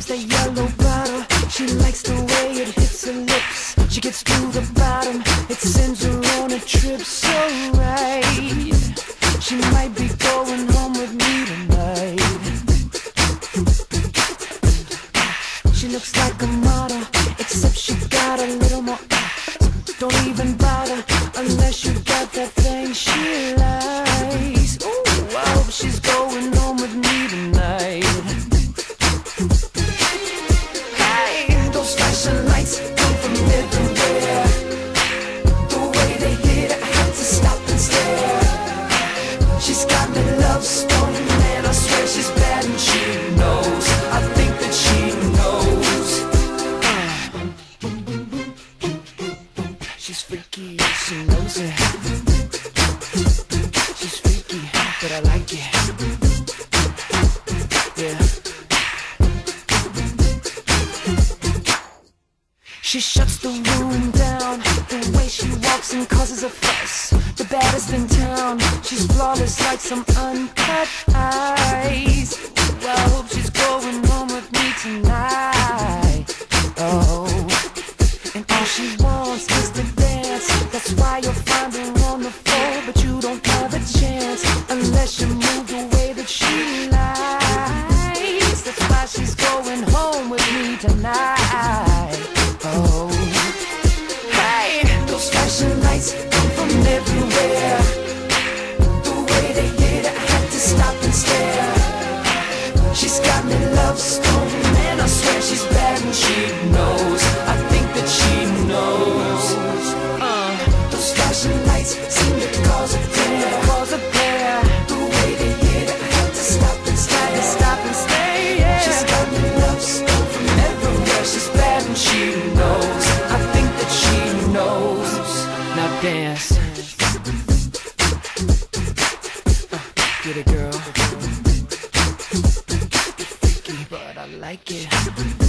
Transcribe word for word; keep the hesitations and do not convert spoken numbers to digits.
that yellow bottle. She likes the way it hits her lips. She gets to the bottom, it sends her on a trip so right. She might be going home with me tonight. She looks like a model, except she got a little more. Don't even bother unless you got that thing she likes. Ooh, I hope she's going home with me tonight. Hey, those flashing lights come from everywhere. The way they hit, I have to stop and stare. She's got me love stoned, and I swear she's bad and she knows. I think that she knows. She's freaky, she knows it. She's freaky, but I like it. Yeah. She shuts the room down. The way she walks and causes a fuss. The baddest in town. She's flawless like some uncut ice. Ooh, I hope she's going home with me tonight. Oh, and all she wants is to dance. That's why you'll find her on the floor, but you don't have a chance unless you move the way that she likes. That's why she's going home with me tonight. Oh, hey, those flashing lights come from everywhere. The way they hit, I had to stop and stare. She's got me love stoned, and I swear she's bad and she knows. I think that she knows. Uh, those flashing lights seem to cause a glare. Cause a glare. The way they hit, I had to stop and stare. To stop and stay. Yeah. She's got me love stoned from everywhere. She's bad and she knows. I think that she knows. Now dance. Uh, get it, girl. Freaky, but I like it.